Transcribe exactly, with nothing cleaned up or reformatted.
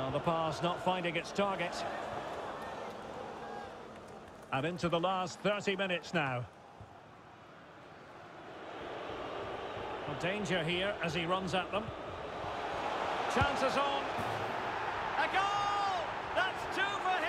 Well, the pass not finding its target. And into the last thirty minutes now. Well, danger here as he runs at them. Chances on. A goal! That's two for him!